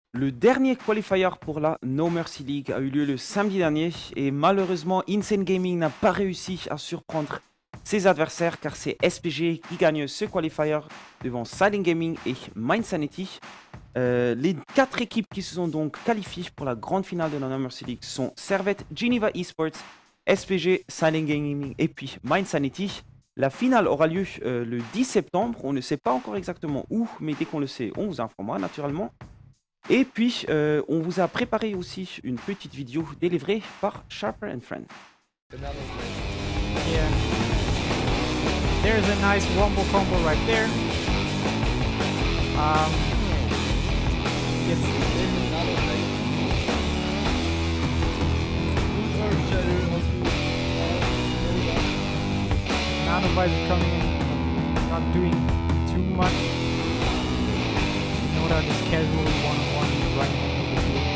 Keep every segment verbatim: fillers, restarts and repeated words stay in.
Le dernier qualifier pour la No Mercy League a eu lieu le samedi dernier et malheureusement Insane Gaming n'a pas réussi à surprendre ses adversaires car c'est S P G qui gagne ce qualifier devant Silent Gaming et Mindsanity. Euh, les quatre équipes qui se sont donc qualifiées pour la grande finale de la No Mercy League sont Servette, Geneva Esports, S P G, Silent Gaming et puis Mindsanity. La finale aura lieu euh, le dix septembre, on ne sait pas encore exactement où, mais dès qu'on le sait, on vous informera naturellement. Et puis, euh, on vous a préparé aussi une petite vidéo délivrée par Sharper and Friend. Yeah. There's a nice wombo combo right there. Um, it's, Nanovisor coming in, not doing too much. Shinoda just casually one-on-one right over the field.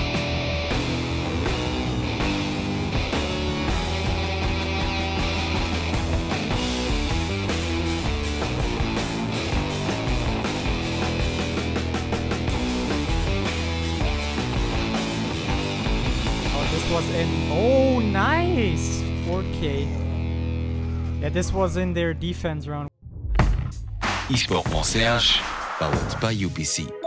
Was in oh nice four K. Yeah, this was in their defense round. eSport point C H, powered by U P C.